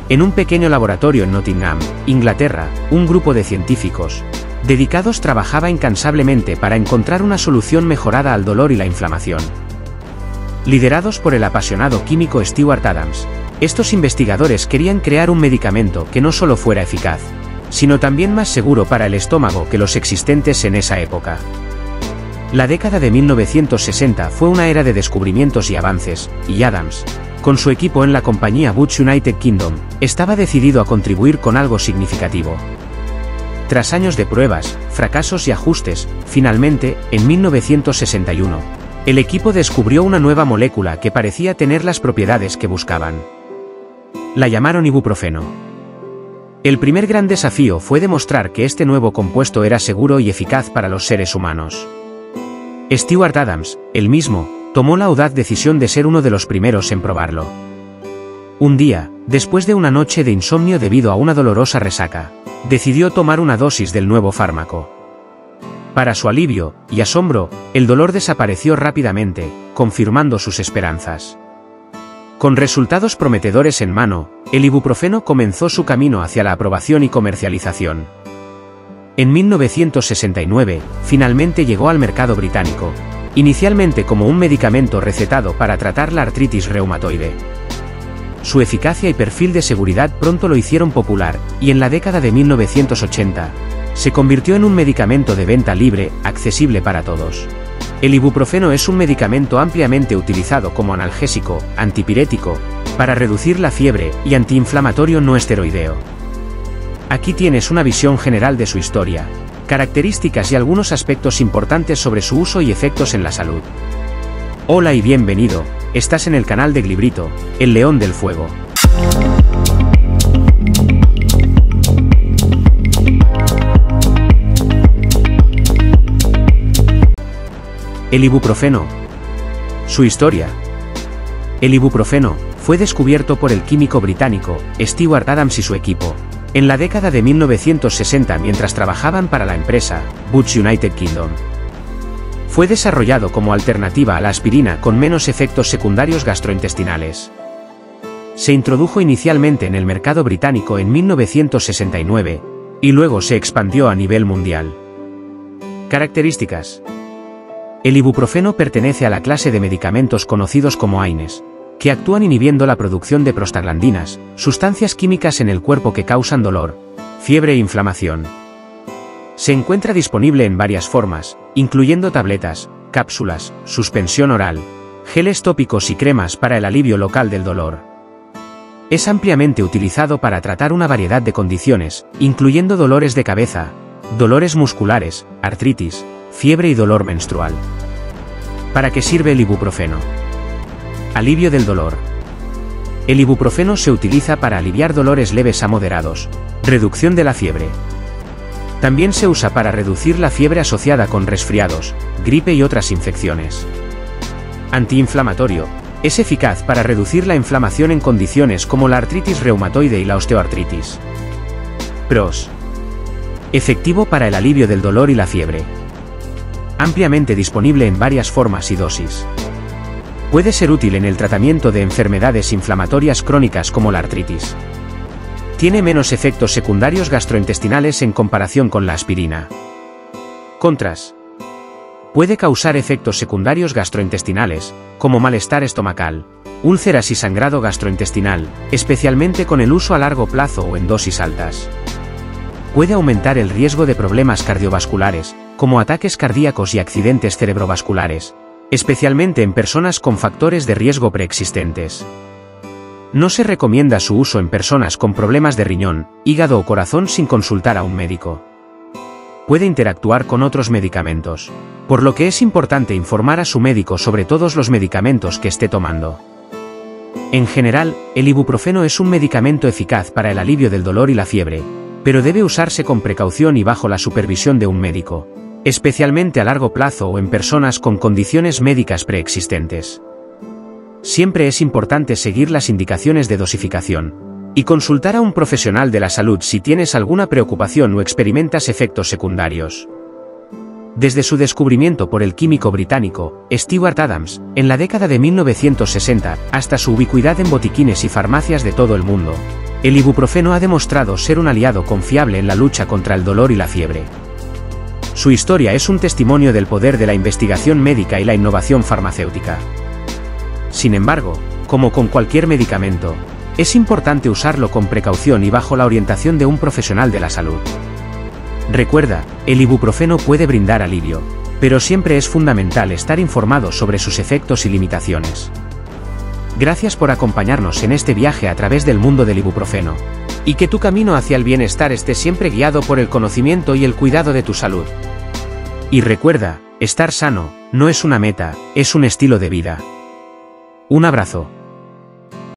En un pequeño laboratorio en Nottingham, Inglaterra, un grupo de científicos dedicados trabajaba incansablemente para encontrar una solución mejorada al dolor y la inflamación. Liderados por el apasionado químico Stewart Adams, estos investigadores querían crear un medicamento que no solo fuera eficaz, sino también más seguro para el estómago que los existentes en esa época. La década de 1960 fue una era de descubrimientos y avances, y Adams, con su equipo en la compañía Boots United Kingdom, estaba decidido a contribuir con algo significativo. Tras años de pruebas, fracasos y ajustes, finalmente, en 1961, el equipo descubrió una nueva molécula que parecía tener las propiedades que buscaban. La llamaron ibuprofeno. El primer gran desafío fue demostrar que este nuevo compuesto era seguro y eficaz para los seres humanos. Stewart Adams, él mismo, tomó la audaz decisión de ser uno de los primeros en probarlo. Un día, después de una noche de insomnio debido a una dolorosa resaca, decidió tomar una dosis del nuevo fármaco. Para su alivio y asombro, el dolor desapareció rápidamente, confirmando sus esperanzas. Con resultados prometedores en mano, el ibuprofeno comenzó su camino hacia la aprobación y comercialización. En 1969, finalmente llegó al mercado británico, inicialmente como un medicamento recetado para tratar la artritis reumatoide. Su eficacia y perfil de seguridad pronto lo hicieron popular, y en la década de 1980, se convirtió en un medicamento de venta libre, accesible para todos. El ibuprofeno es un medicamento ampliamente utilizado como analgésico, antipirético, para reducir la fiebre, y antiinflamatorio no esteroideo. Aquí tienes una visión general de su historia, características y algunos aspectos importantes sobre su uso y efectos en la salud. Hola y bienvenido, estás en el canal de Glibrito, el León del Fuego. El ibuprofeno. Su historia. El ibuprofeno fue descubierto por el químico británico Stewart Adams y su equipo en la década de 1960 mientras trabajaban para la empresa Boots United Kingdom. Fue desarrollado como alternativa a la aspirina con menos efectos secundarios gastrointestinales. Se introdujo inicialmente en el mercado británico en 1969, y luego se expandió a nivel mundial. Características. El ibuprofeno pertenece a la clase de medicamentos conocidos como AINES, que actúan inhibiendo la producción de prostaglandinas, sustancias químicas en el cuerpo que causan dolor, fiebre e inflamación. Se encuentra disponible en varias formas, incluyendo tabletas, cápsulas, suspensión oral, geles tópicos y cremas para el alivio local del dolor. Es ampliamente utilizado para tratar una variedad de condiciones, incluyendo dolores de cabeza, dolores musculares, artritis, fiebre y dolor menstrual. ¿Para qué sirve el ibuprofeno? Alivio del dolor. El ibuprofeno se utiliza para aliviar dolores leves a moderados, reducción de la fiebre. También se usa para reducir la fiebre asociada con resfriados, gripe y otras infecciones. Antiinflamatorio. Es eficaz para reducir la inflamación en condiciones como la artritis reumatoide y la osteoartritis. Pros. Efectivo para el alivio del dolor y la fiebre. Ampliamente disponible en varias formas y dosis. Puede ser útil en el tratamiento de enfermedades inflamatorias crónicas como la artritis. Tiene menos efectos secundarios gastrointestinales en comparación con la aspirina. Contras. Puede causar efectos secundarios gastrointestinales, como malestar estomacal, úlceras y sangrado gastrointestinal, especialmente con el uso a largo plazo o en dosis altas. Puede aumentar el riesgo de problemas cardiovasculares, como ataques cardíacos y accidentes cerebrovasculares, especialmente en personas con factores de riesgo preexistentes. No se recomienda su uso en personas con problemas de riñón, hígado o corazón sin consultar a un médico. Puede interactuar con otros medicamentos, por lo que es importante informar a su médico sobre todos los medicamentos que esté tomando. En general, el ibuprofeno es un medicamento eficaz para el alivio del dolor y la fiebre, pero debe usarse con precaución y bajo la supervisión de un médico, especialmente a largo plazo o en personas con condiciones médicas preexistentes. Siempre es importante seguir las indicaciones de dosificación y consultar a un profesional de la salud si tienes alguna preocupación o experimentas efectos secundarios. Desde su descubrimiento por el químico británico Stewart Adams, en la década de 1960, hasta su ubicuidad en botiquines y farmacias de todo el mundo, El ibuprofeno ha demostrado ser un aliado confiable en la lucha contra el dolor y la fiebre. Su historia es un testimonio del poder de la investigación médica y la innovación farmacéutica. Sin embargo, como con cualquier medicamento, es importante usarlo con precaución y bajo la orientación de un profesional de la salud. Recuerda, el ibuprofeno puede brindar alivio, pero siempre es fundamental estar informado sobre sus efectos y limitaciones. Gracias por acompañarnos en este viaje a través del mundo del ibuprofeno. Y que tu camino hacia el bienestar esté siempre guiado por el conocimiento y el cuidado de tu salud. Y recuerda, estar sano no es una meta, es un estilo de vida. Un abrazo.